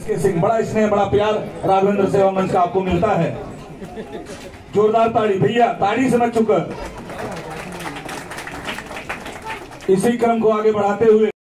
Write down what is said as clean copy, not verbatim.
सिंह, बड़ा स्नेह बड़ा प्यार राघवेंद्र सेवा मंच का आपको मिलता है। जोरदार ताड़ी भैया, ताड़ी से मत चुक। इसी क्रम को आगे बढ़ाते हुए